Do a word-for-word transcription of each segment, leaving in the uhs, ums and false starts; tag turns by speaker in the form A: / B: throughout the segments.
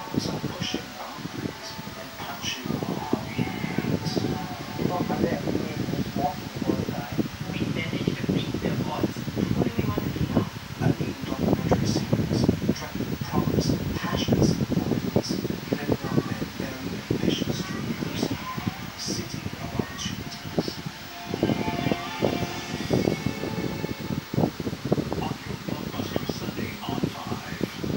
A: So pushing boundaries and punching hard.
B: Well, my dad was walking all the time. We managed to beat their odds. What do we want to do now?
A: A new documentary series tracking the progress and passions of boys living up their very ambitious dreams. City of Opportunities. On your Blockbuster Sunday on five.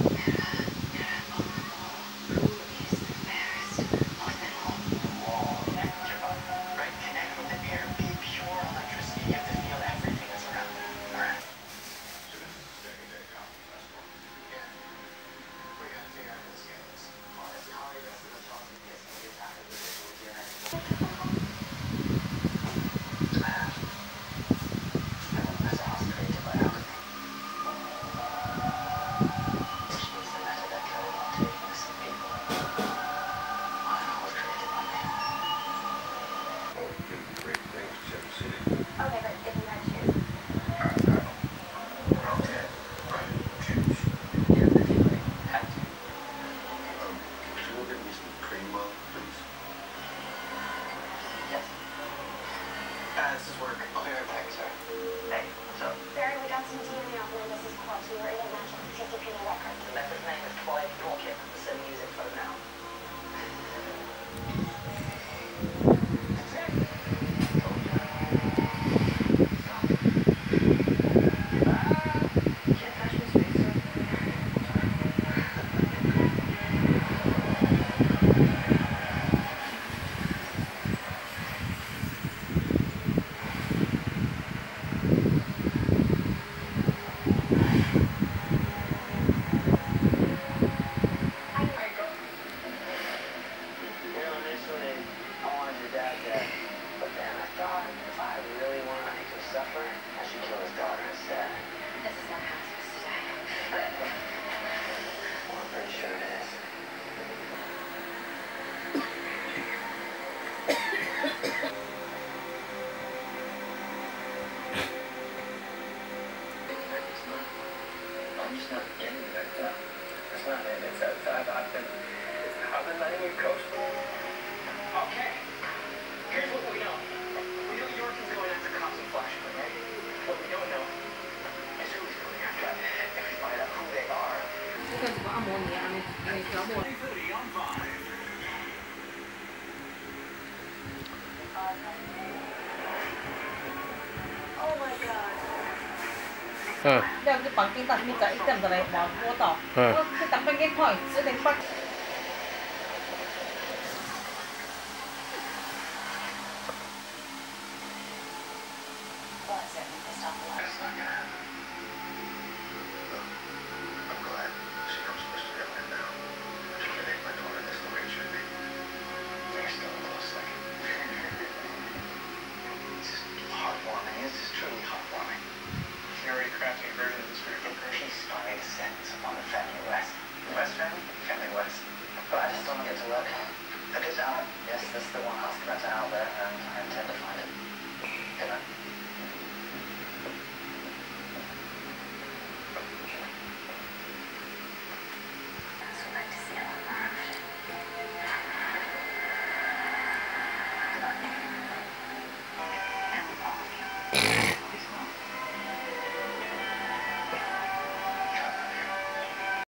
B: This is work. I'll be right back, sir. Hey, what's up?
C: Barry, we got some D N A off Mendez's corpse. We were able to match it with C C P D records.
B: The method's name is Floyd Toolkit. I'm sending music for now.
D: I'm just not getting that. Uh, that's not it. It's that uh, I've been, I've been letting you coast.
B: Okay. Here's what we know. We know Yorkin's going after cops and Flash, okay? What we don't know is who he's going after. If we find out who they are.
E: 그래가지고 아모니 안에 안에 아모.
A: on five.
C: Oh my god.
F: 嗯
E: Đeo cái bằng kinh tạch mình chạy tầm giờ này bỏ vô tỏ. Nó cái tấm bên cái khỏi sẽ đánh bắt.
B: Crafting a version of the script of She's finally descends upon the family West. West family? Family West. But I just don't want to get to work. At this hour? Yes, this is the one asked about to Albert, and I intend to find it.